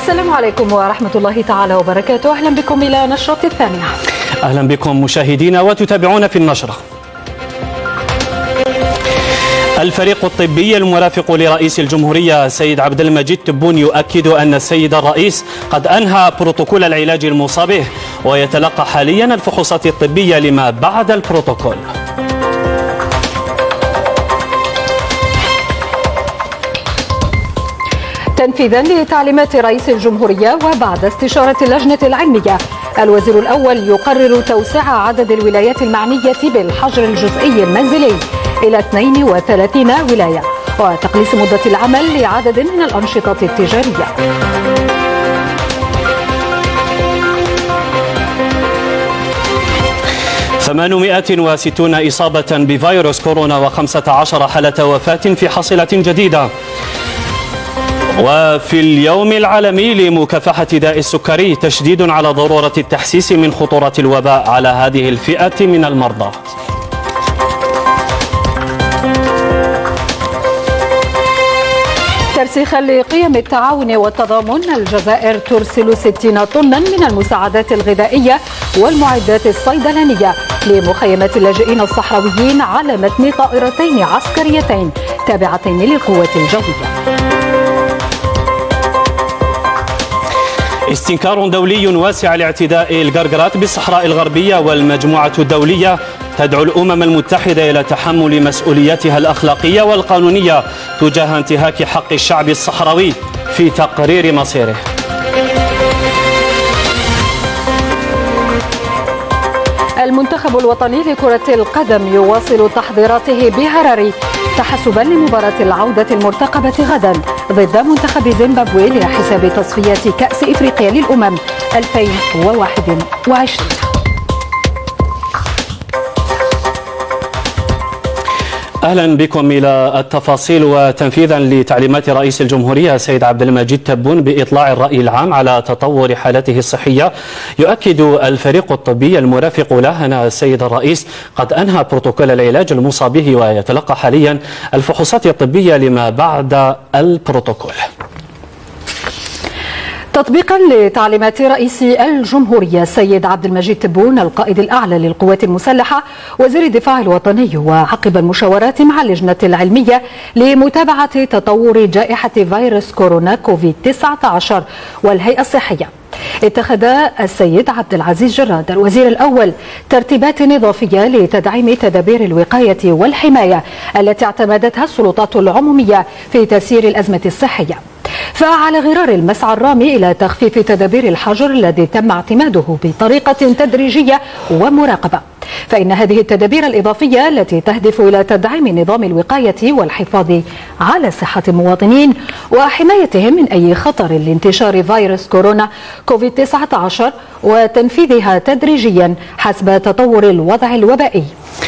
السلام عليكم ورحمة الله تعالى وبركاته. أهلا بكم إلى نشرة الثانية. أهلا بكم مشاهدينا وتتابعون في النشرة. الفريق الطبي المرافق لرئيس الجمهورية سيد عبد المجيد تبون يؤكد أن السيد الرئيس قد أنهى بروتوكول العلاج الموصى به ويتلقى حاليا الفحوصات الطبية لما بعد البروتوكول. تنفيذا لتعليمات رئيس الجمهورية وبعد استشارة اللجنة العلمية، الوزير الأول يقرر توسيع عدد الولايات المعنية بالحجر الجزئي المنزلي إلى 32 ولاية وتقليص مدة العمل لعدد من الأنشطة التجارية. ثمانمائة وستون إصابة بفيروس كورونا و15 حالة وفاة في حصيلة جديدة. وفي اليوم العالمي لمكافحة داء السكري تشديد على ضرورة التحسيس من خطورة الوباء على هذه الفئة من المرضى. ترسيخا لقيم التعاون والتضامن، الجزائر ترسل 60 طنا من المساعدات الغذائية والمعدات الصيدلانية لمخيمات اللاجئين الصحراويين على متن طائرتين عسكريتين تابعتين للقوات الجوية. استنكار دولي واسع لاعتداء القرقرات بالصحراء الغربية، والمجموعة الدولية تدعو الأمم المتحدة إلى تحمل مسؤولياتها الأخلاقية والقانونية تجاه انتهاك حق الشعب الصحراوي في تقرير مصيره. المنتخب الوطني لكرة القدم يواصل تحضيراته بهراري تحسبا لمباراة العودة المرتقبة غدا ضد منتخب زيمبابوي لحساب تصفيات كأس إفريقيا للأمم 2021. أهلا بكم إلى التفاصيل. وتنفيذا لتعليمات رئيس الجمهورية سيد عبد المجيد تبون بإطلاع الرأي العام على تطور حالته الصحية، يؤكد الفريق الطبي المرافق له أن السيد الرئيس قد أنهى بروتوكول العلاج الموصى به ويتلقى حاليا الفحوصات الطبية لما بعد البروتوكول. تطبيقا لتعليمات رئيس الجمهورية سيد عبد المجيد تبون القائد الأعلى للقوات المسلحة وزير الدفاع الوطني، وعقب المشاورات مع اللجنة العلمية لمتابعة تطور جائحة فيروس كورونا كوفيد-19 والهيئة الصحية، اتخذ السيد عبد العزيز جراد الوزير الأول ترتيبات إضافية لتدعيم تدابير الوقاية والحماية التي اعتمدتها السلطات العمومية في تسيير الأزمة الصحية. فعلى غرار المسعى الرامي إلى تخفيف تدابير الحجر الذي تم اعتماده بطريقة تدريجية ومراقبة، فإن هذه التدابير الإضافية التي تهدف إلى تدعيم نظام الوقاية والحفاظ على صحة المواطنين وحمايتهم من أي خطر لانتشار فيروس كورونا كوفيد-19 وتنفيذها تدريجيا حسب تطور الوضع الوبائي.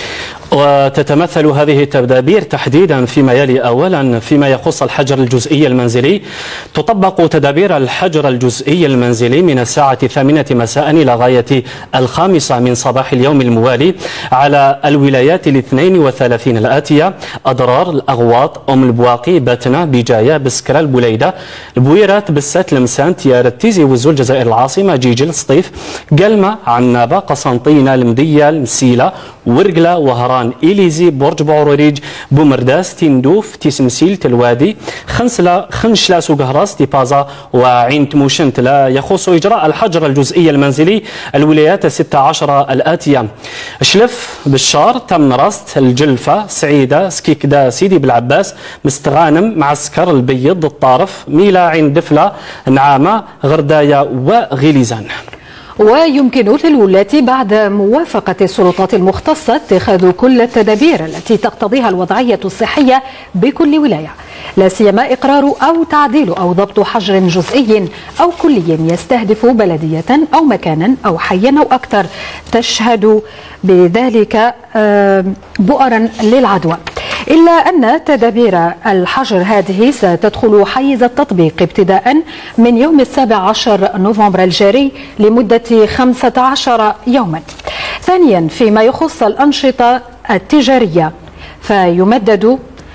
وتتمثل هذه التدابير تحديدا فيما يلي. أولا فيما يخص الحجر الجزئي المنزلي، تطبق تدابير الحجر الجزئي المنزلي من الساعة 8 مساء إلى غاية 5 من صباح اليوم الموالي على الولايات 32 الآتية: أضرار، الأغواط، أم البواقي، بتنة، بجاية، بسكرة، البوليدة، البويرات، بسات، لمسان، تيار، التيزي، وزول، الجزائر العاصمة، جيجل، سطيف، قلمة، عنابة، قسنطينة، المدية، المسيلة، ورقلة، وهران، إليزي، برج بعروريج، بومرداس، تندوف، تيسمسيل، تلوادي، خنشلة، سوقهراس، تيبازا، وعين تموشنت. لا يخص إجراء الحجر الجزئي المنزلي الولايات 16 الآتية: شلف، بشار، تمنرست، الجلفة، سعيدة، سكيكدا، سيدي بالعباس، مستغانم، معسكر، البيض، الطارف، ميلا، عين دفلة، نعامة، غرداية، وغليزان. ويمكن للولاة بعد موافقة السلطات المختصة اتخاذ كل التدابير التي تقتضيها الوضعية الصحية بكل ولاية، لا سيما إقرار أو تعديل أو ضبط حجر جزئي أو كلي يستهدف بلدية أو مكانا أو حيا أو أكثر تشهد بذلك بؤرا للعدوى. إلا أن تدابير الحجر هذه ستدخل حيز التطبيق ابتداء من يوم 17 نوفمبر الجاري لمدة 15 يوما. ثانيا، فيما يخص الأنشطة التجارية فيمدد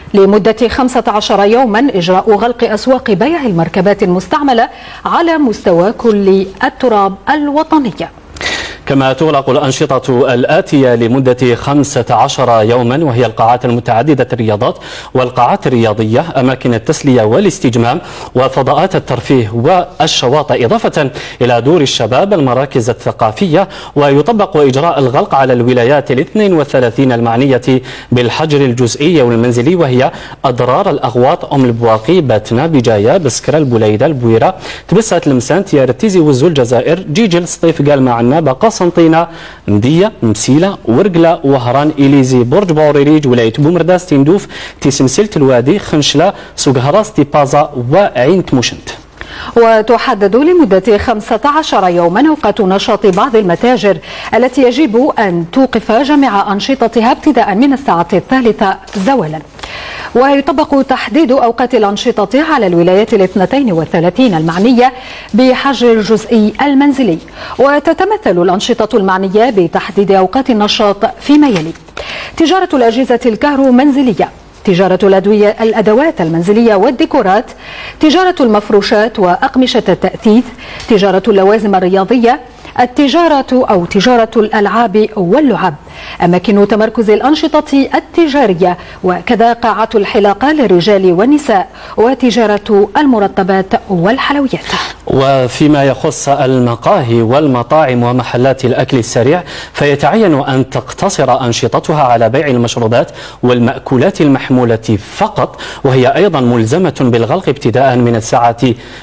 لمدة 15 يوما إجراء غلق أسواق بيع المركبات المستعملة على مستوى كل التراب الوطنية. كما تغلق الأنشطة الآتية لمدة 15 يوما، وهي القاعات المتعددة الرياضات والقاعات الرياضية، أماكن التسلية والاستجمام وفضاءات الترفيه والشواطئ، إضافة إلى دور الشباب، المراكز الثقافية. ويطبق إجراء الغلق على الولايات 32 المعنية بالحجر الجزئي والمنزلي، وهي أضرار، الأغواط، أم البواقي، باتنا، بجاية، بسكرة، البليدة، البويرة، تبسة، لمسان، تيار التيزي، وزو، الجزائر، جيجل، سطيف، قال معنا، قسنطينة، مدية، مسيلة، ورقلة، وهران، إليزي، برج بوريريج، ولاية بومرداس، تندوف، تيسمسلت، الوادي، خنشلة، سوق هراس، تيبازا، وعين تموشنت. وتحدد لمدة 15 يوما أوقات نشاط بعض المتاجر التي يجب أن توقف جميع أنشطتها ابتداء من الساعة 3 زوالا. ويطبق تحديد أوقات الأنشطة على الولايات 32 المعنية بحجر الجزئي المنزلي. وتتمثل الأنشطة المعنية بتحديد أوقات النشاط فيما يلي: تجارة الأجهزة الكهرومنزلية، تجارة الأدوات المنزلية والديكورات، تجارة المفروشات وأقمشة التأثيث، تجارة اللوازم الرياضية، تجارة الألعاب واللعب، أماكن تمركز الأنشطة التجارية، وكذا قاعة الحلاقة للرجال والنساء، وتجارة المرطبات والحلويات. وفيما يخص المقاهي والمطاعم ومحلات الأكل السريع، فيتعين أن تقتصر أنشطتها على بيع المشروبات والمأكولات المحمولة فقط، وهي أيضا ملزمة بالغلق ابتداء من الساعة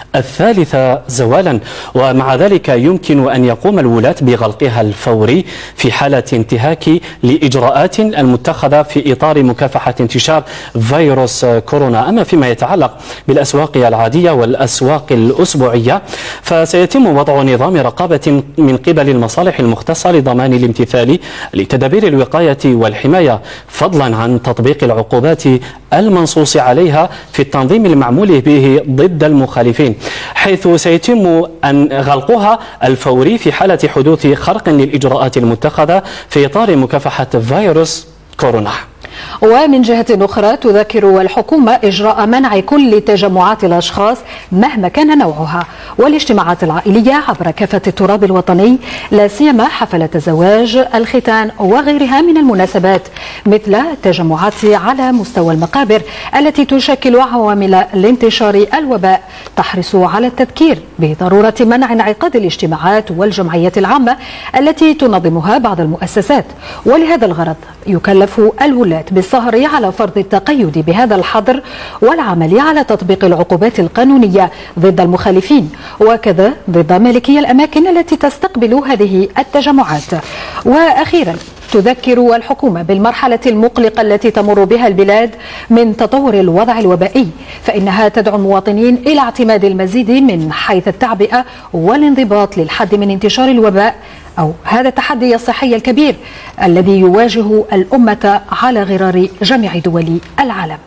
3 زوالا. ومع ذلك يمكن أن يقوم الولاة بغلقها الفوري في حالة انتهاك لإجراءات المتخذة في إطار مكافحة انتشار فيروس كورونا. أما فيما يتعلق بالأسواق العادية والأسواق الأسبوعية، فسيتم وضع نظام رقابة من قبل المصالح المختصة لضمان الامتثال لتدابير الوقاية والحماية، فضلا عن تطبيق العقوبات المنصوص عليها في التنظيم المعمول به ضد المخالفين، حيث سيتم أن غلقها الفوري في حالة حدوث خرق للإجراءات المتخذة في إطار مكافحة فيروس كورونا. ومن جهة أخرى تذكر الحكومة إجراء منع كل تجمعات الأشخاص مهما كان نوعها والاجتماعات العائلية عبر كافة التراب الوطني، لا سيما حفلات الزواج، الختان وغيرها من المناسبات، مثل التجمعات على مستوى المقابر التي تشكل عوامل لانتشار الوباء، تحرص على التذكير بضرورة منع انعقاد الاجتماعات والجمعيات العامة التي تنظمها بعض المؤسسات. ولهذا الغرض يكلف الولاة بالسهر على فرض التقيد بهذا الحظر والعمل على تطبيق العقوبات القانونية ضد المخالفين، وكذا ضد مالكي الأماكن التي تستقبل هذه التجمعات. وأخيرا تذكر الحكومة بالمرحلة المقلقة التي تمر بها البلاد من تطور الوضع الوبائي، فإنها تدعو المواطنين إلى اعتماد المزيد من حيث التعبئة والانضباط للحد من انتشار الوباء، أو هذا التحدي الصحي الكبير الذي يواجه الأمة على غرار جميع دول العالم.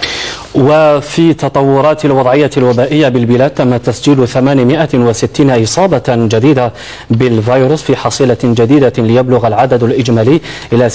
وفي تطورات الوضعية الوبائية بالبلاد، تم تسجيل 860 إصابة جديدة بالفيروس في حصيلة جديدة ليبلغ العدد الإجمالي إلى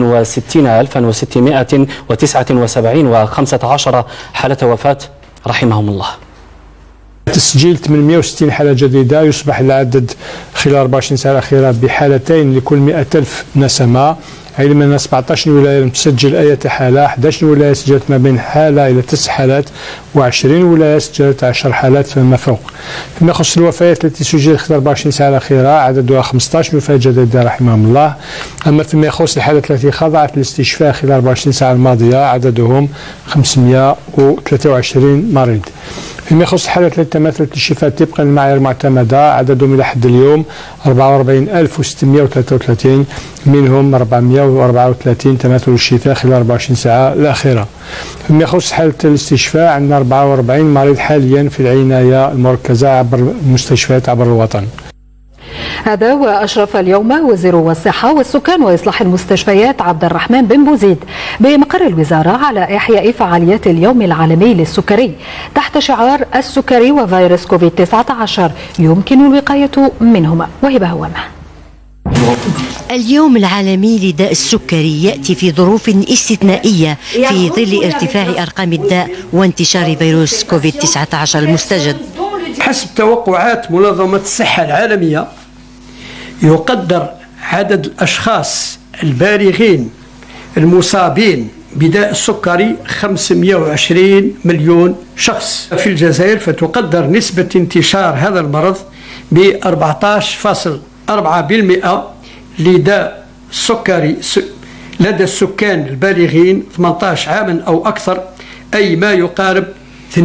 66,679 و15 حالة وفاة رحمهم الله. تسجيل 860 حالة جديدة، يصبح العدد خلال 24 ساعة الأخيرة بحالتين لكل 100,000 نسمة، علما أن 17 ولاية لم تسجل أي حالة، 11 ولاية سجلت ما بين حالة إلى 9 حالات، و20 ولاية سجلت 10 حالات فما فوق. فيما يخص الوفيات التي سجلت خلال 24 ساعة الأخيرة عددها 15 وفاة جديدة رحمهم الله. أما فيما يخص الحالات التي خضعت للاستشفاء خلال 24 ساعة الماضية عددهم 523 مريض. فيما يخص الحالات التي تمثلت للشفاء طبقا للمعايير المعتمدة عددهم إلى حد اليوم 44,633، منهم 434 تمثلوا للشفاء خلال 24 ساعة الأخيرة. فيما يخص حالة الاستشفاء عندنا 44 مريض حاليا في العناية المركزة عبر المستشفيات عبر الوطن. هذا وأشرف اليوم وزير الصحة والسكان وإصلاح المستشفيات عبد الرحمن بن بوزيد بمقر الوزارة على إحياء فعاليات اليوم العالمي للسكري تحت شعار السكري وفيروس كوفيد-19 يمكن الوقاية منهما. وهبة هوامة. اليوم العالمي لداء السكري يأتي في ظروف استثنائية في ظل ارتفاع أرقام الداء وانتشار فيروس كوفيد-19 المستجد. حسب توقعات منظمة الصحة العالمية يقدر عدد الأشخاص البالغين المصابين بداء السكري 520 مليون شخص في الجزائر، فتقدر نسبة انتشار هذا المرض ب 14.4% لداء السكري لدى السكان البالغين 18 عاما أو أكثر، أي ما يقارب 2.8%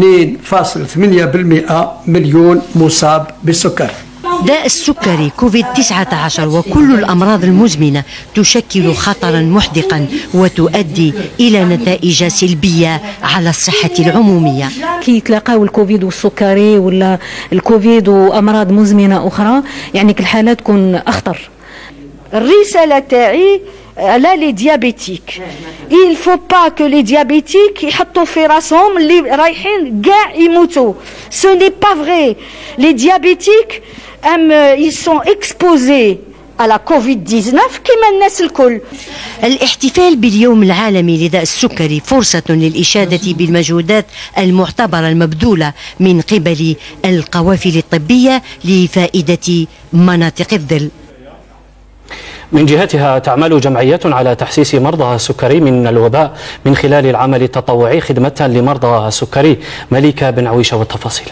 مليون مصاب بالسكر. داء السكري كوفيد-19 وكل الأمراض المزمنة تشكل خطرا محدقا وتؤدي إلى نتائج سلبية على الصحة العمومية. كي يتلاقاو الكوفيد والسكري ولا الكوفيد وأمراض مزمنة أخرى، يعني الحالات تكون أخطر. الرسالة تاعي على لي ديابيتيك، il faut pas que les diabétiques يحطوا في راسهم اللي رايحين كاع يموتوا. ce n'est pas vrai. les diabétiques ils sont exposés à la Covid-19 كما الناس الكل. الاحتفال باليوم العالمي لداء السكري فرصة للإشادة بالمجهودات المعتبرة المبذولة من قبل القوافل الطبية لفائدة مناطق الظل. من جهتها تعمل جمعية على تحسيس مرضى السكري من الوباء من خلال العمل التطوعي خدمة لمرضى السكري. مليكة بن عويشة والتفاصيل.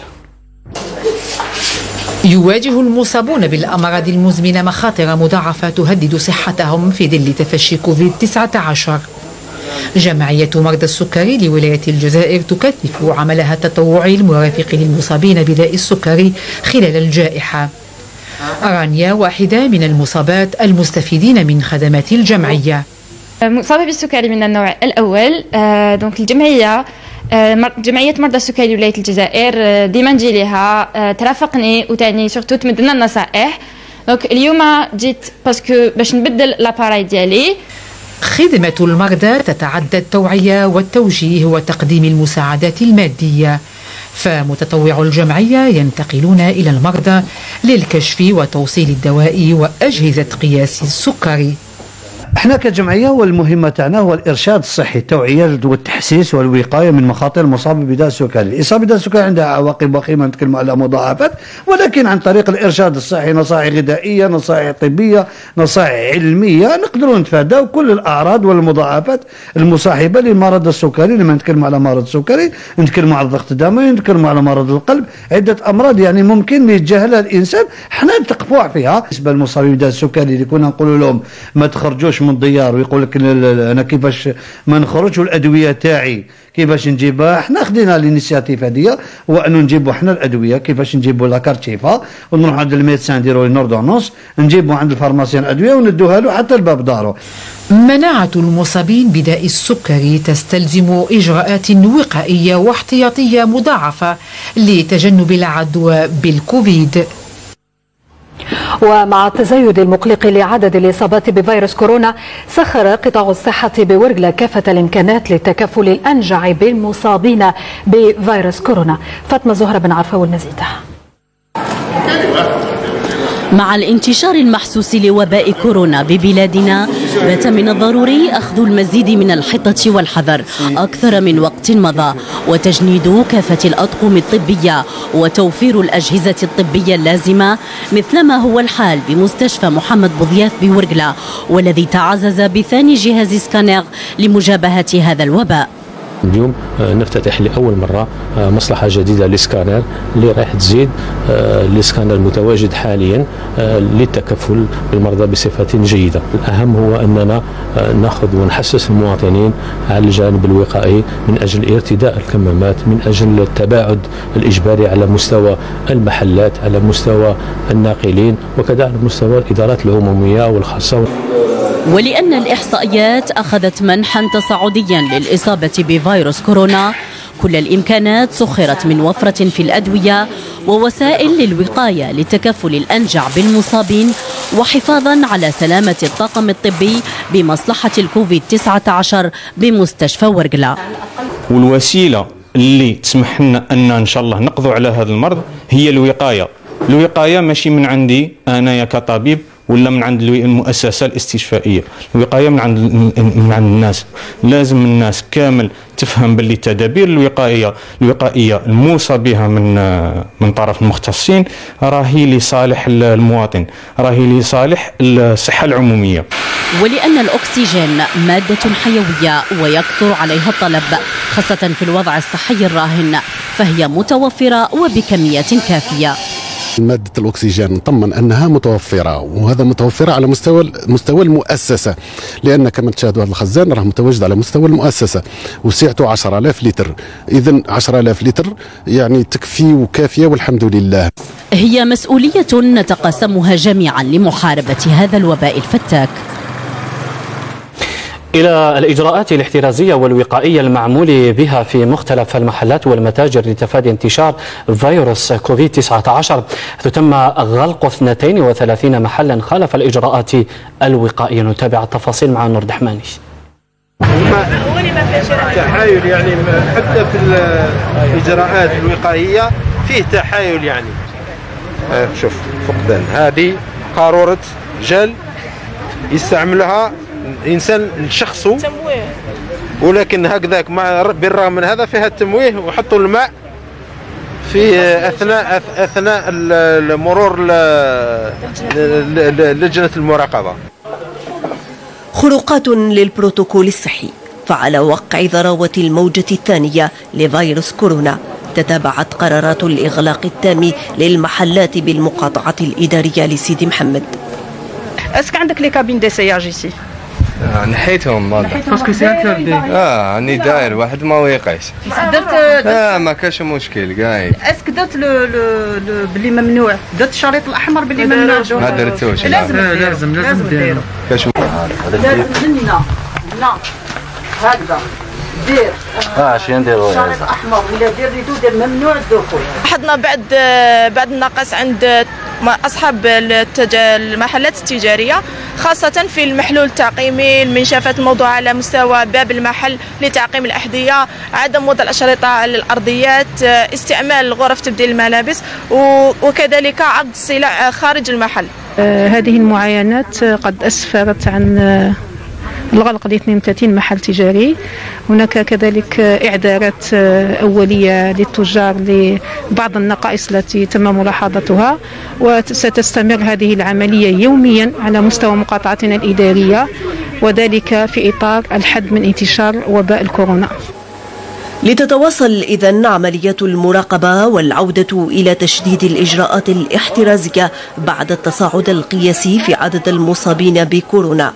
يواجه المصابون بالأمراض المزمنة مخاطر مضاعفة تهدد صحتهم في ظل تفشي كوفيد-19. جمعية مرضى السكري لولاية الجزائر تكثف عملها التطوعي المرافق للمصابين بداء السكري خلال الجائحة. رانيا واحدة من المصابات المستفيدين من خدمات الجمعية. مصابة بالسكري من النوع الأول. دونك الجمعية جمعية مرضى السكري لولاية الجزائر ديما نجي لها ترافقني وتعني سورتو تمدنا النصائح. دونك اليوم جيت باسكو باش نبدل لاباراي ديالي. خدمة المرضى تتعدى التوعية والتوجيه وتقديم المساعدات المادية، فمتطوعو الجمعية ينتقلون إلى المرضى للكشف وتوصيل الدواء وأجهزة قياس السكري. احنا كجمعيه والمهمه تاعنا هو الارشاد الصحي، التوعيه والتحسيس والوقايه من مخاطر المصاب بداء السكري. الاصابه بداء السكري عندها عواقب وخيمه، نتكلم على مضاعفات، ولكن عن طريق الارشاد الصحي، نصائح غذائيه، نصائح طبيه، نصائح علميه، نقدروا نتفاداو كل الاعراض والمضاعفات المصاحبه لمرض السكري. لما نتكلم على مرض السكري نتكلم على الضغط الدموي، نتكلم على مرض القلب، عده امراض يعني ممكن يتجاهلها الانسان، حنا نتقفوا فيها. بالنسبه للمصابين بداء السكري اللي كنا نقولوا لهم ما تخرجوش من الديار، ويقول لك انا كيفاش ما نخرج، والادويه تاعي كيفاش نجيبها. حنا خدينا الانيشياتيف هذه، هو انه نجيبوا حنا الادويه، كيفاش نجيبوا لاكارت شيفا ونروحوا عند الميدسان نديروا لي نوردونونس، نجيبوا عند الفارماسيان ادويه وندوها له حتى لباب دارو. مناعة المصابين بداء السكري تستلزم إجراءات وقائية واحتياطية مضاعفة لتجنب العدوى بالكوفيد. ومع التزايد المقلق لعدد الإصابات بفيروس كورونا، سخر قطاع الصحة بورقلة كافة الإمكانات للتكفل الأنجع بالمصابين بفيروس كورونا. فاطمة زهرة بن عرفة والمزيد. مع الانتشار المحسوس لوباء كورونا ببلادنا، بات من الضروري أخذ المزيد من الحطة والحذر أكثر من وقت مضى، وتجنيد كافة الأطقم الطبية وتوفير الأجهزة الطبية اللازمة، مثلما هو الحال بمستشفى محمد بوضياف بورقلة، والذي تعزز بثاني جهاز سكانير لمجابهة هذا الوباء. اليوم نفتتح لأول مرة مصلحة جديدة للسكانر اللي راح تزيد السكانر المتواجد حاليا للتكفل بالمرضى بصفة جيدة. الأهم هو أننا نأخذ ونحسس المواطنين على الجانب الوقائي من أجل ارتداء الكمامات، من أجل التباعد الإجباري على مستوى المحلات، على مستوى الناقلين، وكذا على مستوى الإدارات العمومية والخاصة. ولأن الإحصائيات أخذت منحا تصاعديا للإصابة بفيروس كورونا، كل الإمكانات سخرت من وفرة في الأدوية ووسائل للوقاية للتكفل الأنجع بالمصابين وحفاظا على سلامة الطاقم الطبي بمصلحة الكوفيد-19 بمستشفى ورقلة. والوسيلة اللي تسمح لنا أن شاء الله نقضوا على هذا المرض هي الوقاية. الوقاية ماشي من عندي أنا كطبيب، ولا من عند المؤسسة الاستشفائية. الوقاية من عند الناس. لازم الناس كامل تفهم باللي التدابير الوقائية الموصى بها من طرف المختصين راهي لصالح المواطن، راهي لصالح الصحة العمومية. ولأن الأكسجين مادة حيوية ويكثر عليها الطلب خاصة في الوضع الصحي الراهن، فهي متوفرة وبكمية كافية. مادة الأكسجين نطمن أنها متوفرة، وهذا متوفرة على مستوى المؤسسة، لأن كما تشاهدوا هذا الخزان راه متواجد على مستوى المؤسسة وسعته 10,000 لتر. إذن 10,000 لتر يعني تكفي وكافية والحمد لله. هي مسؤولية نتقاسمها جميعا لمحاربة هذا الوباء الفتاك. إلى الإجراءات الاحترازية والوقائية المعمول بها في مختلف المحلات والمتاجر لتفادي انتشار فيروس كوفيد-19، حيث تم غلق 32 محلا خالف الإجراءات الوقائية. نتابع التفاصيل مع نور دحماني. تحايل يعني حتى في الإجراءات الوقائية فيه تحايل يعني. شوف فقدان هذه قارورة جل يستعملها إنسان لشخصه، ولكن هكذاك بالرغم من هذا فيها التمويه، وحطوا الماء في أثناء المرور لجنة المراقبة. خروقات للبروتوكول الصحي، فعلى وقع ذراوة الموجة الثانية لفيروس كورونا تتابعت قرارات الإغلاق التام للمحلات بالمقاطعة الإدارية لسيدي محمد. اسك عندك لي كابين ديسياج يسي؟ نحيتهم باسكو سي انتردي. راني داير واحد ما ويقيس. درت ما كاش مشكل كاع. اسك درت لو بلي ممنوع، درت الشريط الاحمر بلي ممنوع. ما درتوش. لازم ديرو. كاش هنا هكذا دير. اش نديرو؟ شريط احمر ولا دير ريدو ممنوع الدخول. لاحظنا بعد النقص عند أصحاب المحلات التجارية، خاصة في المحلول التعقيمي، المنشافات الموضوعة على مستوى باب المحل لتعقيم الأحذية، عدم وضع الأشرطة على الأرضيات، استعمال غرف تبديل الملابس، وكذلك عرض السلع خارج المحل. هذه المعاينات قد أسفرت عن الغلق ل 32 محل تجاري. هناك كذلك إعذارات أولية للتجار لبعض النقائص التي تم ملاحظتها، وستستمر هذه العملية يوميا على مستوى مقاطعتنا الإدارية، وذلك في إطار الحد من انتشار وباء الكورونا. لتتواصل إذن عملية المراقبة والعودة إلى تشديد الإجراءات الاحترازية بعد التصاعد القياسي في عدد المصابين بكورونا.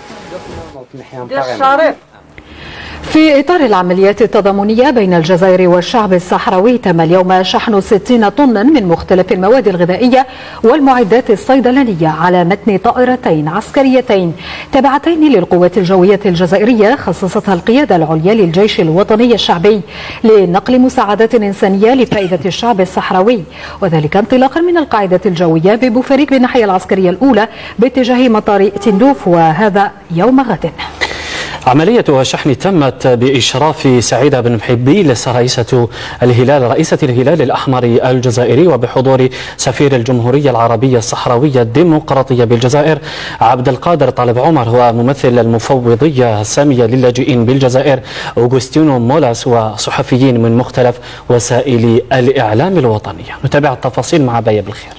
في إطار العمليات التضامنية بين الجزائر والشعب الصحراوي، تم اليوم شحن 60 طنا من مختلف المواد الغذائية والمعدات الصيدلانية على متن طائرتين عسكريتين تابعتين للقوات الجوية الجزائرية، خصصتها القيادة العليا للجيش الوطني الشعبي لنقل مساعدات إنسانية لفائدة الشعب الصحراوي، وذلك انطلاقا من القاعدة الجوية ببوفريك بالناحية العسكرية الأولى باتجاه مطار تندوف، وهذا يوم غد. عملية الشحن تمت بإشراف سعيدة بن محبي رئيسة الهلال الأحمر الجزائري، وبحضور سفير الجمهورية العربية الصحراوية الديمقراطية بالجزائر عبد القادر طالب عمر، وممثل المفوضية السامية للاجئين بالجزائر أوغوستينو مولاس، وصحفيين من مختلف وسائل الإعلام الوطنية. نتابع التفاصيل مع باية بالخير.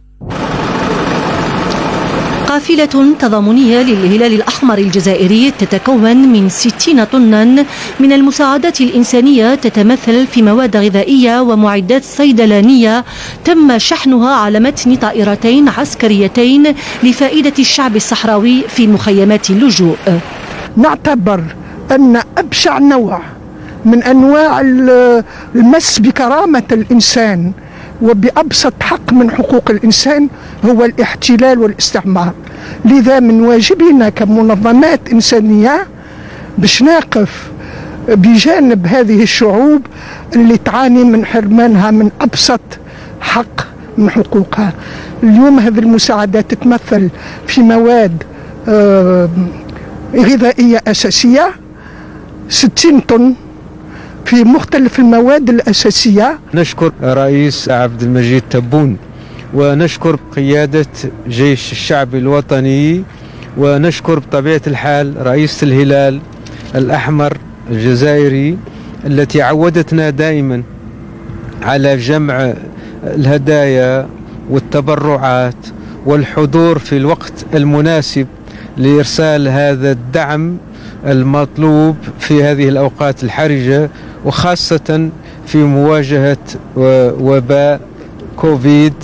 قافلة تضامنية للهلال الأحمر الجزائري تتكون من 60 طنا من المساعدات الإنسانية، تتمثل في مواد غذائية ومعدات صيدلانية، تم شحنها على متن طائرتين عسكريتين لفائدة الشعب الصحراوي في مخيمات اللجوء. نعتبر أن أبشع نوع من أنواع المس بكرامة الإنسان وبأبسط حق من حقوق الإنسان هو الاحتلال والاستعمار. لذا من واجبنا كمنظمات إنسانية باش نقف بجانب هذه الشعوب اللي تعاني من حرمانها من أبسط حق من حقوقها. اليوم هذه المساعدات تتمثل في مواد غذائية أساسية 60 طن في مختلف المواد الأساسية. نشكر رئيس عبد المجيد تبون ونشكر قيادة جيش الشعب الوطني، ونشكر بطبيعة الحال رئيس الهلال الأحمر الجزائري التي عودتنا دائما على جمع الهدايا والتبرعات والحضور في الوقت المناسب لإرسال هذا الدعم المطلوب في هذه الأوقات الحرجة، وخاصة في مواجهة وباء كوفيد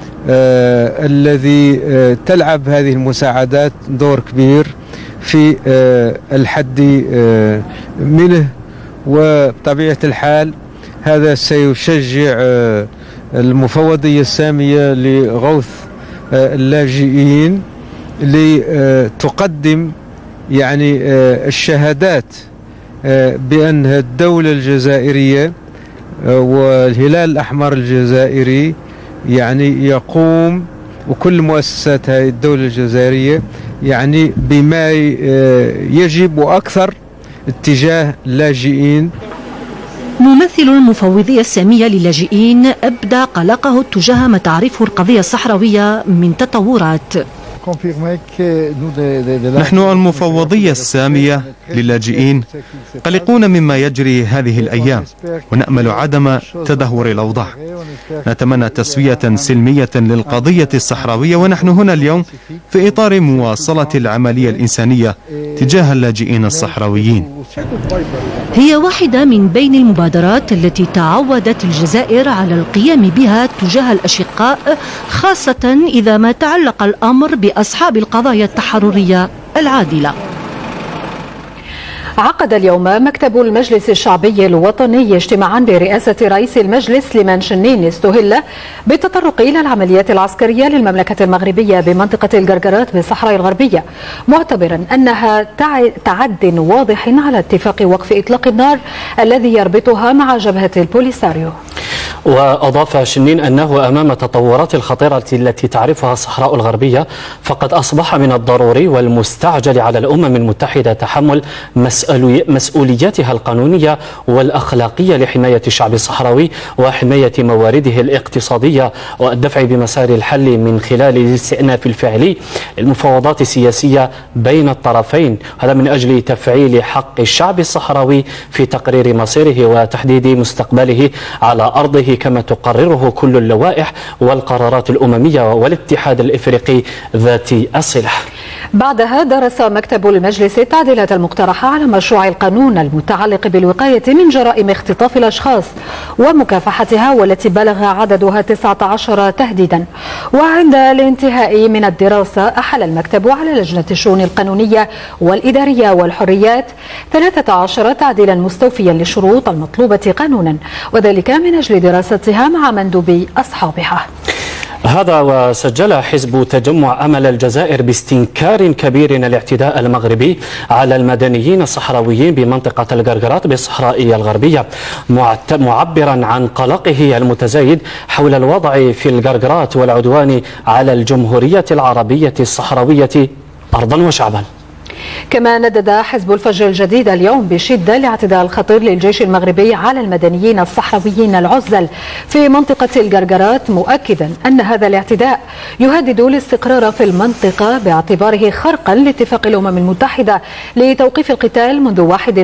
الذي تلعب هذه المساعدات دور كبير في الحد منه. وبطبيعة الحال هذا سيشجع المفوضية السامية لغوث اللاجئين لتقدم يعني الشهادات بأن الدولة الجزائرية والهلال الأحمر الجزائري يعني يقوم، وكل مؤسسات هذه الدولة الجزائرية يعني بما يجب وأكثر اتجاه اللاجئين. ممثل المفوضية السامية للاجئين أبدى قلقه تجاه ما تعرفه القضية الصحراوية من تطورات. نحن المفوضية السامية للاجئين قلقون مما يجري هذه الأيام، ونأمل عدم تدهور الأوضاع. نتمنى تسوية سلمية للقضية الصحراوية، ونحن هنا اليوم في إطار مواصلة العملية الإنسانية تجاه اللاجئين الصحراويين. هي واحدة من بين المبادرات التي تعودت الجزائر على القيام بها تجاه الأشقاء، خاصة إذا ما تعلق الأمر بأصحاب القضايا التحررية العادلة. عقد اليوم مكتب المجلس الشعبي الوطني اجتماعا برئاسة رئيس المجلس لمن شنين استهل بالتطرق إلى العمليات العسكرية للمملكة المغربية بمنطقة الجرجرات بالصحراء الغربية، معتبرا أنها تعد واضح على اتفاق وقف إطلاق النار الذي يربطها مع جبهة البوليساريو. وأضاف شنين أنه أمام التطورات الخطيرة التي تعرفها الصحراء الغربية، فقد أصبح من الضروري والمستعجل على الأمم المتحدة تحمل مسؤولياتها القانونية والأخلاقية لحماية الشعب الصحراوي وحماية موارده الاقتصادية والدفع بمسار الحل من خلال الاستئناف الفعلي للمفاوضات السياسية بين الطرفين، هذا من أجل تفعيل حق الشعب الصحراوي في تقرير مصيره وتحديد مستقبله على أرضه كما تقرره كل اللوائح والقرارات الأممية والاتحاد الإفريقي ذات الصلة. بعدها درس مكتب المجلس التعديلات المقترحة على مشروع القانون المتعلق بالوقاية من جرائم اختطاف الأشخاص ومكافحتها، والتي بلغ عددها 19 تهديدا. وعند الانتهاء من الدراسة أحال المكتب على لجنة الشؤون القانونية والإدارية والحريات 13 تعديلا مستوفيا للشروط المطلوبة قانونا، وذلك من أجل دراستها مع مندوبي أصحابها. هذا وسجل حزب تجمع أمل الجزائر باستنكار كبير الاعتداء المغربي على المدنيين الصحراويين بمنطقة الجرجرات بالصحراء الغربية، معبرا عن قلقه المتزايد حول الوضع في الجرجرات والعدوان على الجمهورية العربية الصحراوية أرضا وشعبا. كما ندد حزب الفجر الجديد اليوم بشدة الاعتداء الخطير للجيش المغربي على المدنيين الصحراويين العزل في منطقة الجرجرات، مؤكدا أن هذا الاعتداء يهدد الاستقرار في المنطقة باعتباره خرقا لاتفاق الأمم المتحدة لتوقيف القتال منذ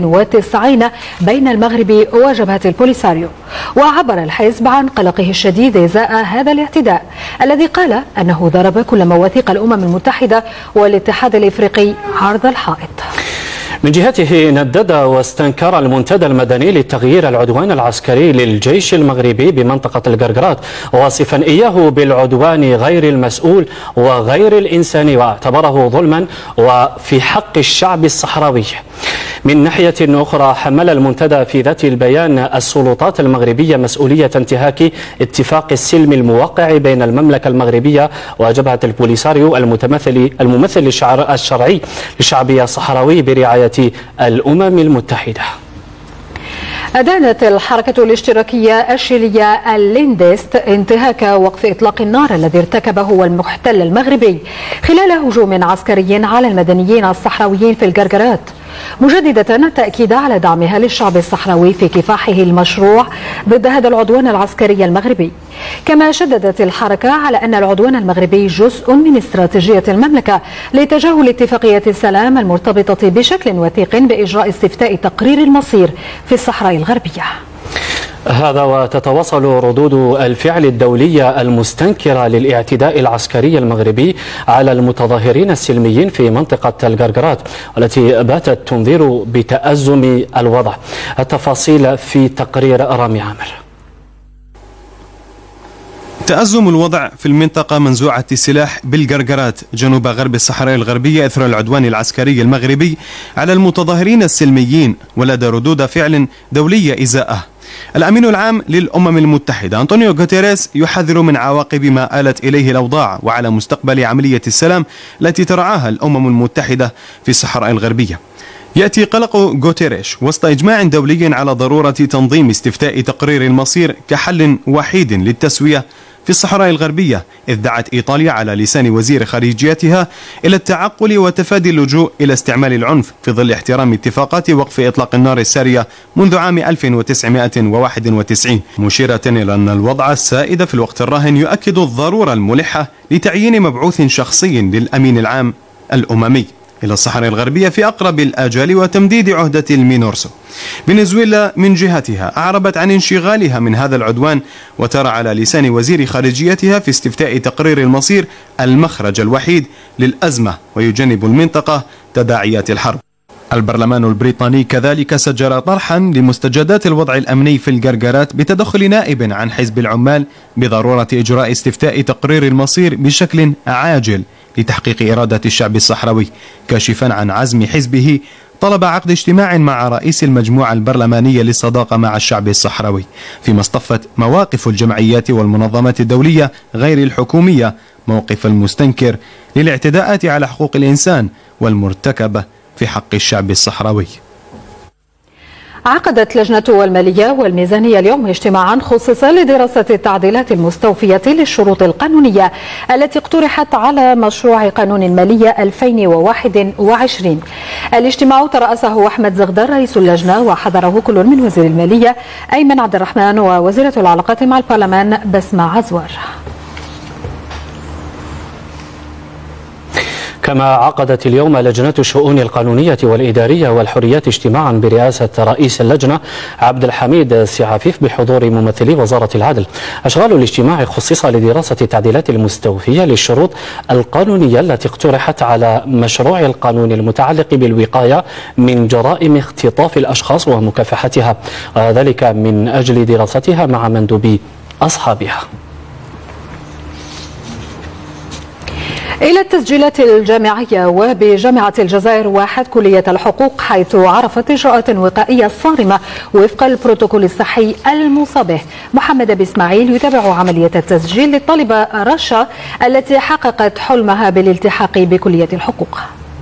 91 بين المغرب وجبهة البوليساريو. وعبر الحزب عن قلقه الشديد إزاء هذا الاعتداء الذي قال أنه ضرب كل مواثيق الأمم المتحدة والاتحاد الإفريقي عرض الحائط. من جهته ندد واستنكر المنتدى المدني لتغيير العدوان العسكري للجيش المغربي بمنطقة الجرجرات، واصفا إياه بالعدوان غير المسؤول وغير الإنساني، واعتبره ظلما وفي حق الشعب الصحراوي. من ناحية أخرى حمل المنتدى في ذات البيان السلطات المغربية مسؤولية انتهاك اتفاق السلم الموقع بين المملكة المغربية وجبهة البوليساريو الممثل الشرعي للشعب الصحراوي برعاية الأمم المتحدة. أدانت الحركة الاشتراكية الشيلية الليندست انتهاك وقف إطلاق النار الذي ارتكبه المحتل المغربي خلال هجوم عسكري على المدنيين الصحراويين في الجرجرات. مجددة التأكيد على دعمها للشعب الصحراوي في كفاحه المشروع ضد هذا العدوان العسكري المغربي. كما شددت الحركة على أن العدوان المغربي جزء من استراتيجية المملكة لتجاهل اتفاقية السلام المرتبطة بشكل وثيق بإجراء استفتاء تقرير المصير في الصحراء الغربية. هذا وتتواصل ردود الفعل الدولية المستنكرة للاعتداء العسكري المغربي على المتظاهرين السلميين في منطقة القرقرات، والتي باتت تنذر بتأزم الوضع. التفاصيل في تقرير رامي عامر. تأزم الوضع في المنطقة منزوعة السلاح بالقرقرات جنوب غرب الصحراء الغربية إثر العدوان العسكري المغربي على المتظاهرين السلميين، ولدى ردود فعل دولية إزاءه. الأمين العام للأمم المتحدة أنطونيو غوتيريس يحذر من عواقب ما آلت إليه الأوضاع وعلى مستقبل عملية السلام التي ترعاها الأمم المتحدة في الصحراء الغربية. يأتي قلق غوتيريش وسط إجماع دولي على ضرورة تنظيم استفتاء تقرير المصير كحل وحيد للتسوية في الصحراء الغربية، إذ دعت إيطاليا على لسان وزير خارجيتها إلى التعقل وتفادي اللجوء إلى استعمال العنف في ظل احترام اتفاقات وقف إطلاق النار السارية منذ عام 1991، مشيرة إلى أن الوضع السائد في الوقت الراهن يؤكد الضرورة الملحة لتعيين مبعوث شخصي للأمين العام الأممي إلى الصحراء الغربية في أقرب الآجال وتمديد عهدة المينورسو. فنزويلا من جهتها أعربت عن انشغالها من هذا العدوان، وترى على لسان وزير خارجيتها في استفتاء تقرير المصير المخرج الوحيد للأزمة ويجنب المنطقة تداعيات الحرب. البرلمان البريطاني كذلك سجل طرحا لمستجدات الوضع الأمني في القرقرات بتدخل نائب عن حزب العمال بضرورة إجراء استفتاء تقرير المصير بشكل عاجل لتحقيق إرادة الشعب الصحراوي، كاشفا عن عزم حزبه طلب عقد اجتماع مع رئيس المجموعة البرلمانية للصداقة مع الشعب الصحراوي، فيما اصطفت مواقف الجمعيات والمنظمات الدولية غير الحكومية موقف المستنكر للاعتداءات على حقوق الإنسان والمرتكبة في حق الشعب الصحراوي. عقدت لجنة المالية والميزانية اليوم اجتماعا خصصا لدراسة التعديلات المستوفية للشروط القانونية التي اقترحت على مشروع قانون المالية 2021. الاجتماع ترأسه أحمد زغدر رئيس اللجنة، وحضره كل من وزير المالية أيمن عبد الرحمن ووزيرة العلاقات مع البرلمان بسمة عزور. كما عقدت اليوم لجنة الشؤون القانونية والإدارية والحريات اجتماعا برئاسة رئيس اللجنة عبد الحميد سعفيف بحضور ممثلي وزارة العدل. أشغال الاجتماع خصص لدراسة التعديلات المستوفية للشروط القانونية التي اقترحت على مشروع القانون المتعلق بالوقاية من جرائم اختطاف الأشخاص ومكافحتها، وذلك من أجل دراستها مع مندوبي أصحابها. إلى التسجيلات الجامعية وبجامعة الجزائر 1 كلية الحقوق، حيث عرفت إجراءات وقائية صارمة وفق البروتوكول الصحي الموصى به. محمد بإسماعيل يتابع عملية التسجيل للطالبة رشا التي حققت حلمها بالالتحاق بكلية الحقوق.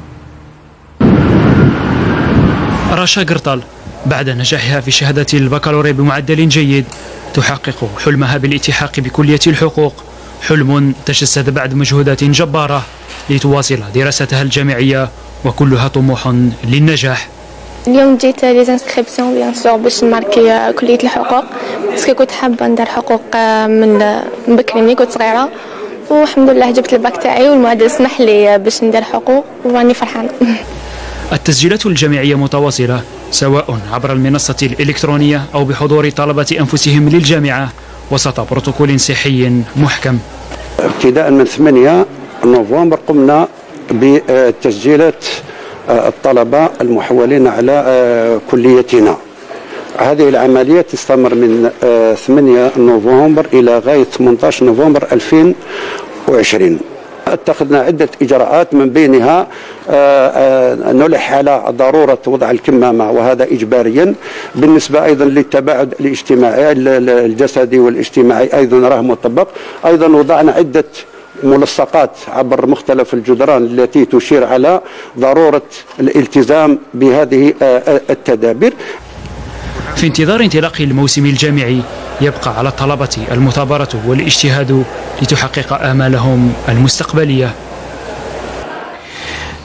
رشا قرطال بعد نجاحها في شهادة البكالوريا بمعدل جيد تحقق حلمها بالالتحاق بكلية الحقوق، حلم تجسد بعد مجهودات جبارة لتواصل دراستها الجامعية وكلها طموح للنجاح. اليوم جيت ليزانسكريبسيون بيان سور باش نماركي كلية الحقوق، باسكو كنت حابة ندير حقوق من بكري ملي كنت صغيرة، والحمد لله جبت الباك تاعي والمعدل سمح لي باش ندير حقوق وراني فرحانة. التسجيلات الجامعية متواصلة سواء عبر المنصة الإلكترونية أو بحضور طلبة أنفسهم للجامعة وسط بروتوكول صحي محكم. ابتداء من 8 نوفمبر قمنا بتسجيلات الطلبة المحولين على كليتنا. هذه العملية تستمر من 8 نوفمبر إلى غاية 18 نوفمبر 2020. اتخذنا عدة إجراءات، من بينها نلح على ضرورة وضع الكمامة، وهذا إجباريا. بالنسبة أيضا للتباعد الاجتماعي الجسدي والاجتماعي أيضا راه مطبق. أيضا وضعنا عدة ملصقات عبر مختلف الجدران التي تشير على ضرورة الالتزام بهذه التدابير. في انتظار انطلاق الموسم الجامعي يبقى على الطلبة المثابرة والاجتهاد لتحقق آمالهم المستقبلية.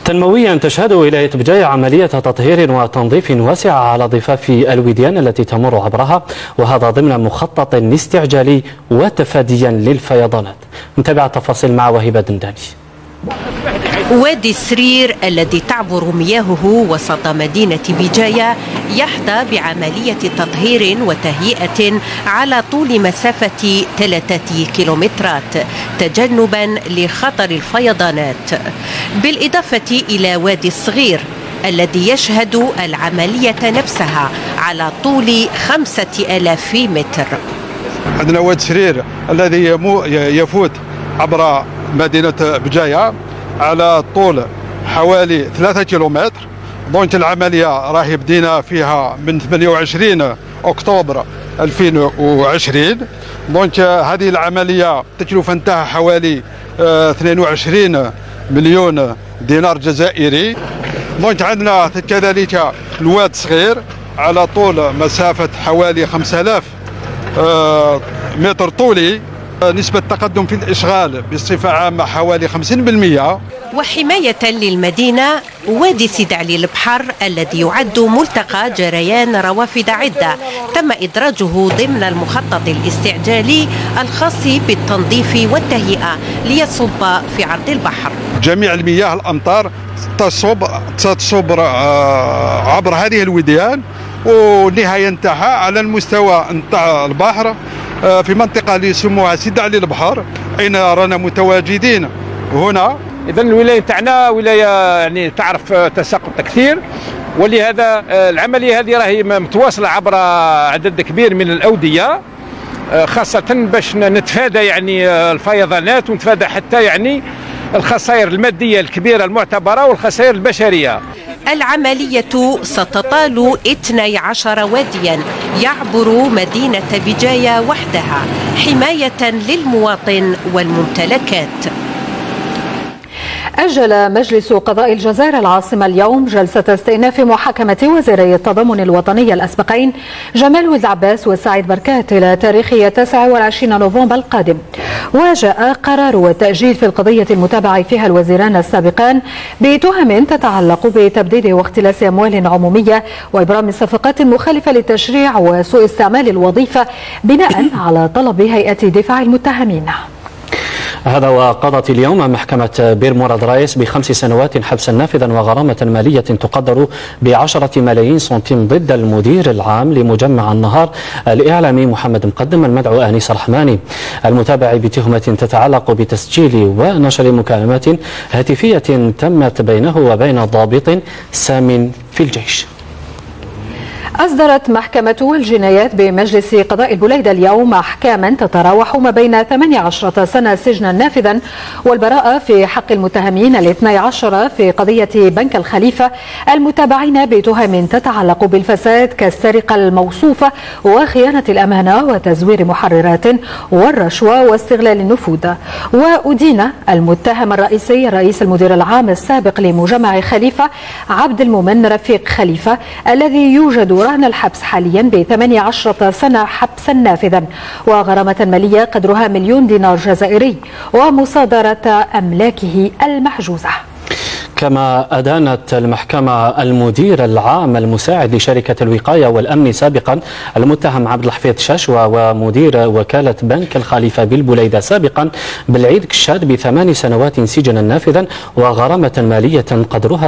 تنمويا تشهد ولاية بجاية عملية تطهير وتنظيف واسعة على ضفاف الوديان التي تمر عبرها، وهذا ضمن مخطط استعجالي وتفاديا للفيضانات. نتابع التفاصيل مع وهبة دنداني. وادي السرير الذي تعبر مياهه وسط مدينة بجاية يحظى بعملية تطهير وتهيئة على طول مسافة 3 كيلومترات تجنبا لخطر الفيضانات، بالإضافة إلى وادي الصغير الذي يشهد العملية نفسها على طول 5000 متر. عندنا وادي السرير الذي يفوت عبر مدينة بجاية على طول حوالي 3 كيلومتر. دونك العملية راهي بدينا فيها من 28 أكتوبر 2020. دونك هذه العملية تكلفة نتاعها حوالي 22 مليون دينار جزائري. دونك عندنا كذلك الواد الصغير على طول مسافة حوالي 5000 متر طولي. نسبة التقدم في الإشغال بصفة عامة حوالي 50%. وحماية للمدينة وادي سيدي علي البحر الذي يعد ملتقى جريان روافد عدة تم إدراجه ضمن المخطط الاستعجالي الخاص بالتنظيف والتهيئة ليصب في عرض البحر. جميع المياه الأمطار تصب عبر هذه الوديان، والنهاية نتاعها على المستوى نتاع البحر في منطقة اللي يسموها سيدي علي البحر، أين رانا متواجدين هنا. إذا الولاية تاعنا ولاية يعني تعرف تساقط كثير، ولهذا العملية هذه راهي متواصلة عبر عدد كبير من الأودية، خاصة باش نتفادى يعني الفيضانات ونتفادى حتى يعني الخسائر المادية الكبيرة المعتبرة والخسائر البشرية. العملية ستطال 12 واديا يعبر مدينة بجاية وحدها حماية للمواطن والممتلكات. أجل مجلس قضاء الجزائر العاصمة اليوم جلسة استئناف محاكمة وزيري التضامن الوطني الأسبقين جمال ولد عباس وسعيد بركات إلى تاريخ 29 نوفمبر القادم. وجاء قرار التأجيل في القضية المتابع فيها الوزيران السابقان بتهم تتعلق بتبديد واختلاس أموال عمومية وإبرام صفقات مخالفة للتشريع وسوء استعمال الوظيفة بناء على طلب هيئة دفاع المتهمين. هذا وقضت اليوم محكمة بير مراد رايس ب5 سنوات حبسا نافذا وغرامة مالية تقدر ب10 ملايين سنتيم ضد المدير العام لمجمع النهار الإعلامي محمد مقدم المدعو آنيس رحماني المتابع بتهمة تتعلق بتسجيل ونشر مكالمات هاتفية تمت بينه وبين ضابط سام في الجيش. أصدرت محكمة الجنايات بمجلس قضاء البليدة اليوم أحكاما تتراوح ما بين 18 سنة سجنا نافذا والبراءة في حق المتهمين 12 في قضية بنك الخليفة المتابعين بتهم تتعلق بالفساد كالسرقة الموصوفة وخيانة الأمانة وتزوير محررات والرشوة واستغلال النفوذ. وأدين المتهم الرئيسي رئيس المدير العام السابق لمجمع خليفة عبد المؤمن رفيق خليفة الذي يوجد رهن الحبس حاليا ب18 سنة حبسا نافذا وغرامة مالية قدرها 1,000,000 دينار جزائري ومصادرة أملاكه المحجوزة. كما أدانت المحكمة المدير العام المساعد لشركة الوقاية والأمن سابقا المتهم عبد الحفيظ شاشوة ومدير وكالة بنك الخليفة بالبليدة سابقا بالعيد كشاد ب8 سنوات سجنا نافذا وغرامة مالية قدرها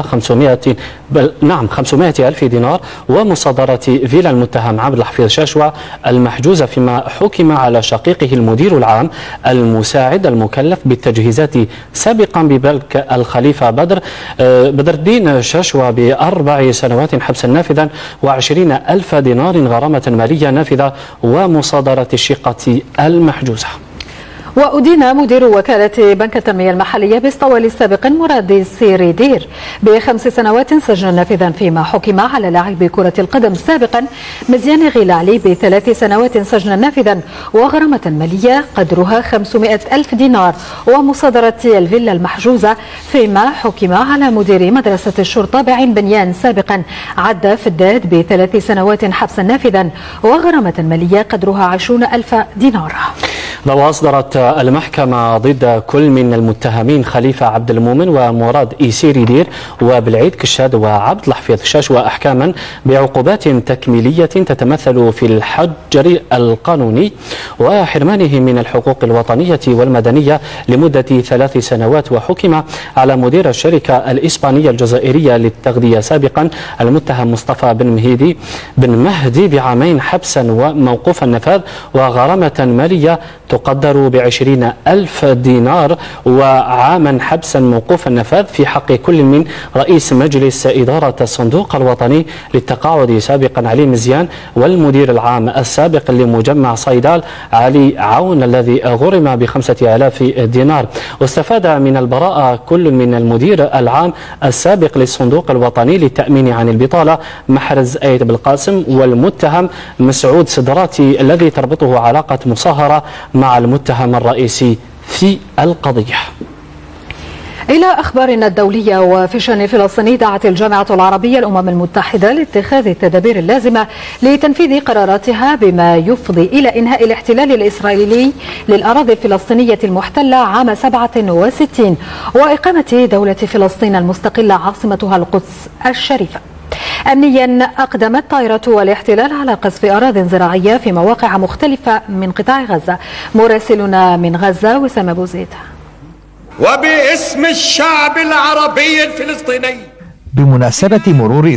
500,000 دينار ومصادرة فيلا المتهم عبد الحفيظ شاشوة المحجوزة، فيما حكم على شقيقه المدير العام المساعد المكلف بالتجهيزات سابقا ببنك الخليفة بدر الدين شاشوة ب4 سنوات حبسا نافذا و20,000 دينار غرامة مالية نافذة ومصادرة الشقة المحجوزة. وأدين مدير وكالة بنك التنمية المحلية باسطوال السابق مراد سيريدير ب5 سنوات سجنا نافذا، فيما حكم على لاعب كرة القدم سابقا مزيان غلالي ب3 سنوات سجنا نافذا وغرامة مالية قدرها 500,000 دينار ومصادرة الفيلا المحجوزة، فيما حكم على مدير مدرسة الشرطة بعين بنيان سابقا عدى فداد ب3 سنوات حبسا نافذا وغرامة مالية قدرها 20,000 دينار. وأصدرت المحكمة ضد كل من المتهمين خليفة عبد المؤمن ومراد إيسيري دير وبالعيد كشاد وعبد الحفيظ شاشوة أحكاما بعقوبات تكميلية تتمثل في الحجر القانوني وحرمانه من الحقوق الوطنية والمدنية لمدة 3 سنوات. وحكم على مدير الشركة الإسبانية الجزائرية للتغذية سابقا المتهم مصطفى بن مهدي بعامين حبسا وموقوف النفاذ وغرامة مالية تقدر ب20,000 دينار وعاما حبسا موقوف النفاذ في حق كل من رئيس مجلس إدارة الصندوق الوطني للتقاعد سابقا علي مزيان والمدير العام السابق لمجمع صيدال علي عون الذي غرم ب5,000 دينار. واستفاد من البراءة كل من المدير العام السابق للصندوق الوطني للتأمين عن البطالة محرز أيد بالقاسم والمتهم مسعود سدراتي الذي تربطه علاقة مصاهرة مع المتهم الرئيسي في القضية. إلى أخبارنا الدولية. وفي الشأن الفلسطيني دعت الجامعة العربية الأمم المتحدة لاتخاذ التدابير اللازمة لتنفيذ قراراتها بما يفضي إلى إنهاء الاحتلال الإسرائيلي للأراضي الفلسطينية المحتلة عام 67 وإقامة دولة فلسطين المستقلة عاصمتها القدس الشريفة. أمنيا أقدمت طائرة الاحتلال على قصف أراضٍ زراعية في مواقع مختلفة من قطاع غزة. مراسلنا من غزة وسام أبو زيد. وباسم الشعب العربي الفلسطيني بمناسبة مرور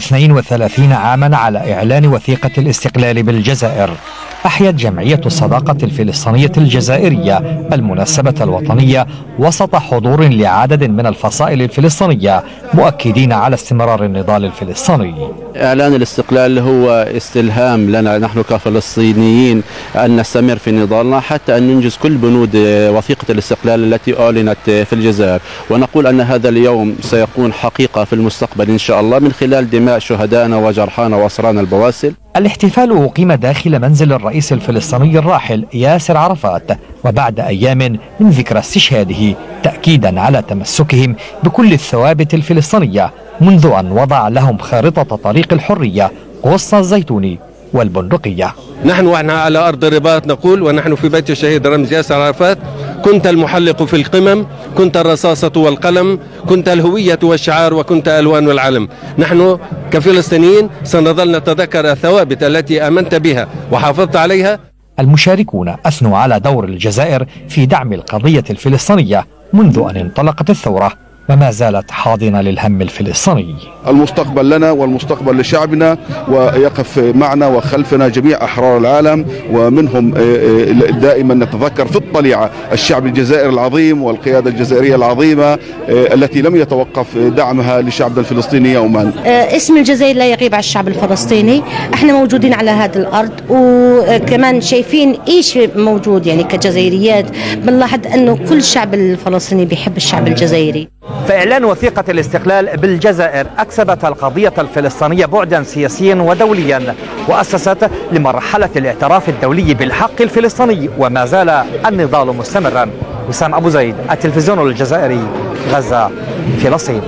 32 عاما على إعلان وثيقة الاستقلال بالجزائر، أحيت جمعية الصداقة الفلسطينية الجزائرية المناسبة الوطنية وسط حضور لعدد من الفصائل الفلسطينية مؤكدين على استمرار النضال الفلسطيني. إعلان الاستقلال هو استلهام لنا نحن كفلسطينيين أن نستمر في نضالنا حتى أن ننجز كل بنود وثيقة الاستقلال التي أعلنت في الجزائر، ونقول أن هذا اليوم سيكون حقيقة في المستقبل إن شاء الله من خلال دماء شهدائنا وجرحانا وأسرانا البواسل. الاحتفال أقيم داخل منزل الرئيس الفلسطيني الراحل ياسر عرفات وبعد أيام من ذكرى استشهاده، تأكيدا على تمسكهم بكل الثوابت الفلسطينية منذ أن وضع لهم خارطة طريق الحرية غصن الزيتوني والبندقية. نحن على أرض الرباط نقول ونحن في بيت الشهيد رمز ياسر عرفات: كنت المحلق في القمم، كنت الرصاصة والقلم، كنت الهوية والشعار، وكنت ألوان والعلم. نحن كفلسطينيين سنظل نتذكر الثوابت التي آمنت بها وحافظت عليها. المشاركون أثنوا على دور الجزائر في دعم القضية الفلسطينية منذ أن انطلقت الثورة، وما زالت حاضنة للهم الفلسطيني. المستقبل لنا والمستقبل لشعبنا، ويقف معنا وخلفنا جميع أحرار العالم، ومنهم دائما نتذكر في الطليعة الشعب الجزائري العظيم والقيادة الجزائرية العظيمة التي لم يتوقف دعمها لشعبنا الفلسطيني يوما. اسم الجزائر لا يغيب على الشعب الفلسطيني، احنا موجودين على هذه الأرض وكمان شايفين ايش موجود، يعني كجزائريات بنلاحظ انه كل الشعب الفلسطيني بيحب الشعب الجزائري. فإعلان وثيقة الاستقلال بالجزائر أكسبت القضية الفلسطينية بعدا سياسيا ودوليا، وأسست لمرحلة الاعتراف الدولي بالحق الفلسطيني، وما زال النضال مستمرا. وسام أبو زيد، التلفزيون الجزائري، غزة، فلسطين.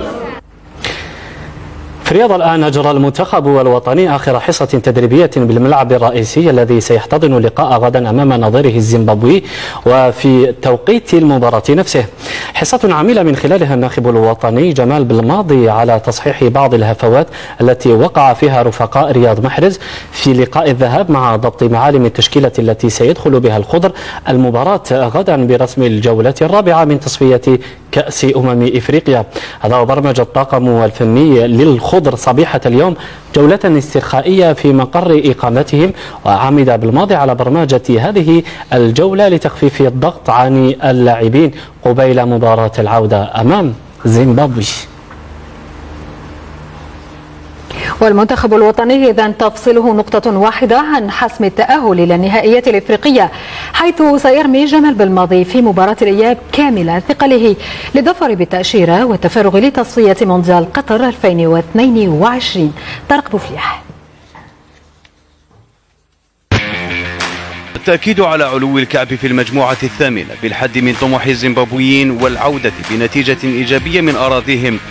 في الرياض الآن أجرى المنتخب الوطني آخر حصة تدريبية بالملعب الرئيسي الذي سيحتضن لقاء غدا أمام نظيره الزيمبابوي وفي توقيت المباراة نفسه. حصة عميلة من خلالها الناخب الوطني جمال بالماضي على تصحيح بعض الهفوات التي وقع فيها رفقاء رياض محرز في لقاء الذهاب مع ضبط معالم التشكيلة التي سيدخل بها الخضر المباراة غدا برسم الجولة الرابعة من تصفية كأس إفريقيا. هذا وبرمج الطاقم الفني للخضر صبيحة اليوم جولة استرخائية في مقر إقامتهم، وعمد بالماضي على برمجة هذه الجولة لتخفيف الضغط عن اللاعبين قبيل مباراة العودة أمام زيمبابوي. والمنتخب الوطني إذا تفصله نقطة واحدة عن حسم التأهل إلى النهائيات الإفريقية، حيث سيرمي جمال بالماضي في مباراة الإياب كامل ثقله للظفر بالتأشيرة والتفرغ لتصفية مونديال قطر 2022. طارق بوفليح. التأكيد على علو الكعب في المجموعة الثامنة بالحد من طموح الزيمبابويين والعودة بنتيجة إيجابية من أراضيهم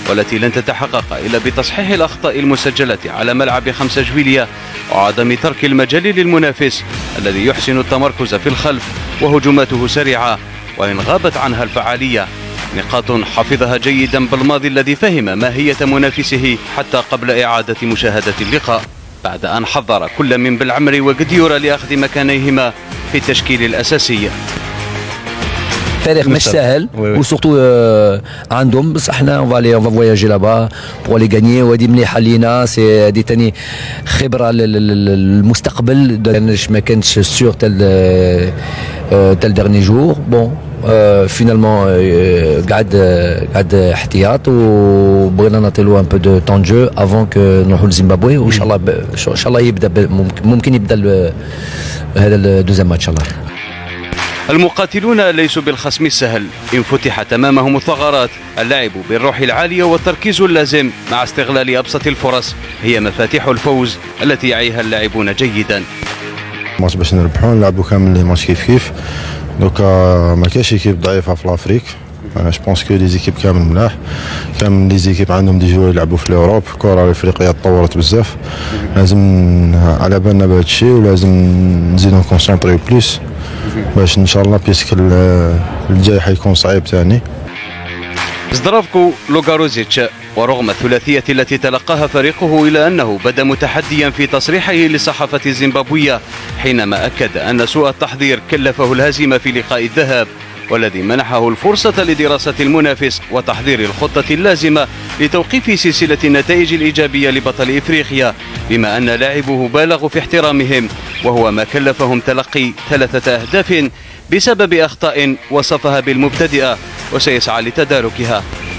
والتي لن تتحقق إلا بتصحيح الأخطاء المسجلة على ملعب 5 جويلية وعدم ترك المجال للمنافس الذي يحسن التمركز في الخلف وهجماته سريعة وإن غابت عنها الفعالية. نقاط حفظها جيدا بالماضي الذي فهم ماهية منافسه حتى قبل إعادة مشاهدة اللقاء، بعد أن حضر كل من بالعمري وقديورة لأخذ مكانيهما في التشكيل الأساسي. تاريخ مش سهل وسورتو عندهم، بس احنا اون فواياجي لابا بور لي غانيي، وهذه مليحه لينا. سي هذه ثاني خبره للمستقبل، ما كانش سور تال ديرني جور. بون فينالمون قعد احتياط وبغينا نعطيلو ان بو دو طون جو افون كو نروحو لزيمبابوي، وان شاء الله يبدا ممكن يبدا هذا الدوزيام ماتش. الله المقاتلون ليسوا بالخصم السهل، إن فتحت أمامهم الثغرات اللعب بالروح العالية والتركيز اللازم مع استغلال أبسط الفرص هي مفاتيح الفوز التي يعيها اللاعبون جيدا. ماتش باش نربحو نلعبو كامل لي ماتش كيف دوكا ما كاينش ايكيب ضعيفه في لافريك. انا جو بونس كو لي زيكيب كامل ملاح، كامل لي زيكيب عندهم دي جوار يلعبوا في الاوروب. الكره الافريقيه تطورت بزاف، لازم على بالنا بهذا الشيء ولازم نزيدو نكونسونطريو بليس باش ان شاء الله بيسك الجاي حيكون صعيب ثاني. زدرافكو لوغاروزيتش، ورغم الثلاثية التي تلقاها فريقه إلا أنه بدا متحديا في تصريحه للصحافة الزيمبابوية حينما أكد أن سوء التحضير كلفه الهزيمة في لقاء الذهاب، والذي منحه الفرصة لدراسة المنافس وتحضير الخطة اللازمة لتوقيف سلسلة النتائج الإيجابية لبطل إفريقيا، بما أن لاعبه بالغوا في احترامهم، وهو ما كلفهم تلقي 3 أهداف بسبب أخطاء وصفها بالمبتدئة وسيسعى لتداركها.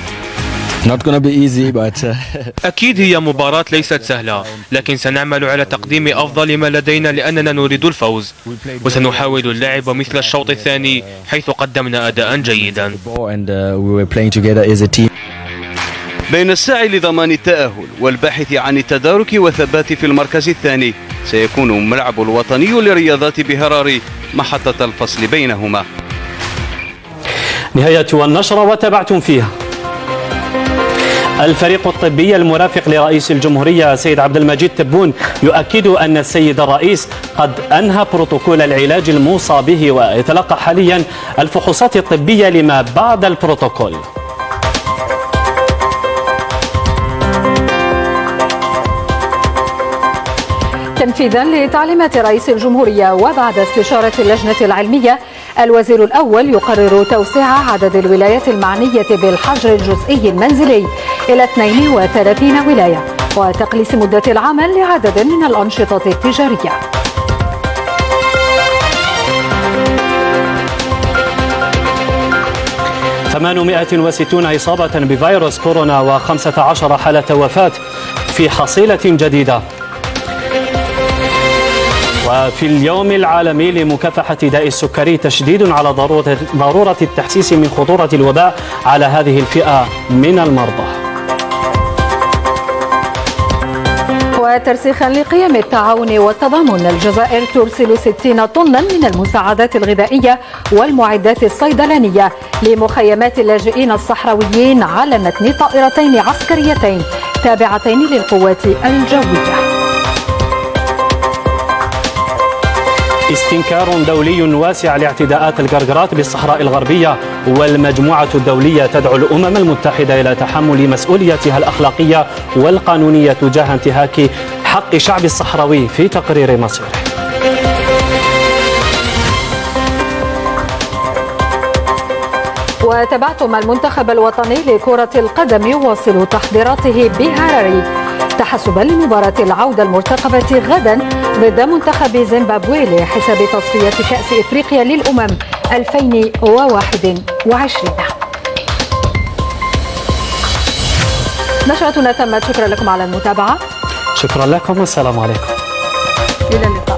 أكيد هي مباراة ليست سهلة، لكن سنعمل على تقديم أفضل ما لدينا لأننا نريد الفوز، وسنحاول اللعب مثل الشوط الثاني حيث قدمنا أداء جيدا. بين السعي لضمان التأهل والباحث عن التدارك والثبات في المركز الثاني، سيكون ملعب الوطني للرياضات بهراري محطة الفصل بينهما. نهاية النشرة وتابعتم فيها. الفريق الطبي المرافق لرئيس الجمهورية سيد عبد المجيد تبون يؤكد أن السيد الرئيس قد أنهى بروتوكول العلاج الموصى به ويتلقى حاليا الفحوصات الطبية لما بعد البروتوكول. تنفيذا لتعليمات رئيس الجمهورية وبعد استشارة اللجنة العلمية، الوزير الأول يقرر توسيع عدد الولايات المعنية بالحجر الجزئي المنزلي إلى 32 ولاية وتقليص مدة العمل لعدد من الأنشطة التجارية. ثم 860 إصابة بفيروس كورونا و15 حالة وفاة في حصيلة جديدة. وفي اليوم العالمي لمكافحة داء السكري تشديد على ضرورة التحسيس من خطورة الوباء على هذه الفئة من المرضى. وترسيخا لقيم التعاون والتضامن، الجزائر ترسل 60 طنا من المساعدات الغذائية والمعدات الصيدلانية لمخيمات اللاجئين الصحراويين على متن طائرتين عسكريتين تابعتين للقوات الجوية. استنكار دولي واسع لاعتداءات القرقرات بالصحراء الغربية، والمجموعة الدولية تدعو الأمم المتحدة إلى تحمل مسؤوليتها الأخلاقية والقانونية تجاه انتهاك حق الشعب الصحراوي في تقرير مصيره. وتابعتم المنتخب الوطني لكرة القدم يواصل تحضيراته بهراري تحسبا لمباراة العودة المرتقبة غدا ضد منتخب زيمبابوي لحساب تصفية كأس إفريقيا للأمم 2021. نشرتنا تمت، شكرا لكم على المتابعة. شكرا لكم والسلام عليكم. إلى اللقاء.